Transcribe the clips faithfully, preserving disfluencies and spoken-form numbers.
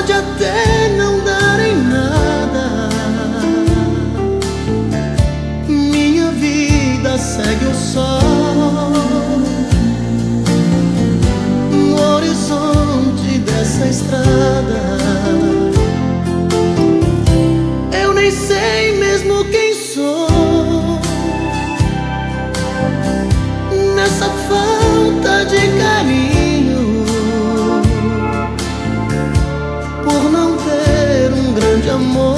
pode até não dar em nada, minha vida segue o sol no horizonte dessa estrada. Eu nem sei mesmo quem sou nessa falta de carinho, por não ter um grande amor.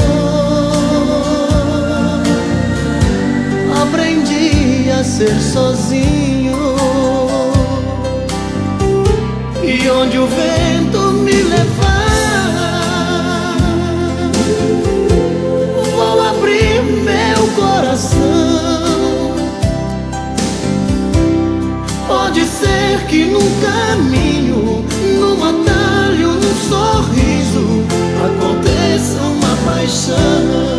Aprendi a ser sozinho, e onde o vento me levar, vou abrir meu coração. Pode ser que num caminho, num atalho, num sorriso, aconteça uma paixão.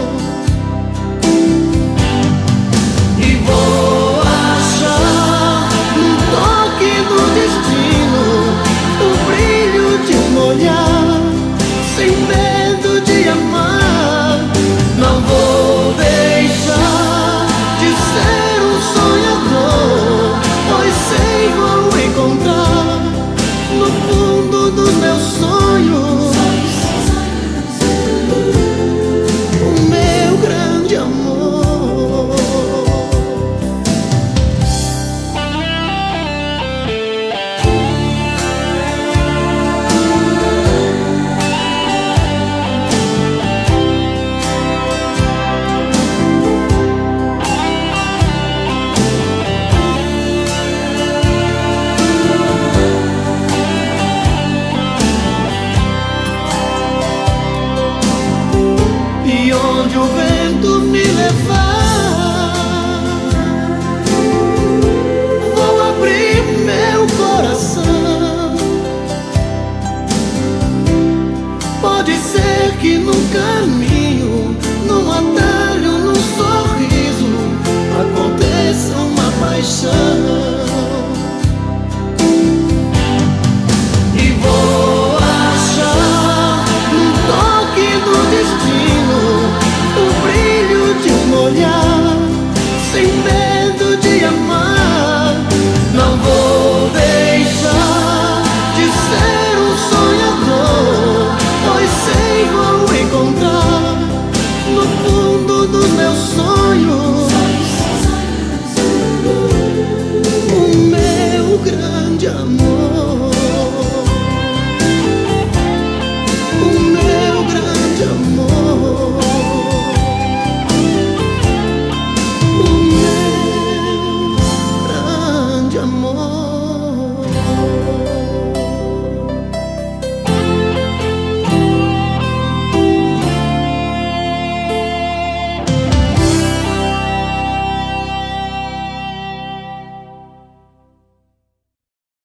E vou achar um toque do destino, o brilho de um olhar, sem medo de amar. Não vou deixar de ser um sonhador, pois sei vou encontrar no fundo dos meus sonhos o meu grande amor. E onde o vento me levar, vou abrir meu coração. Pode ser que no caminho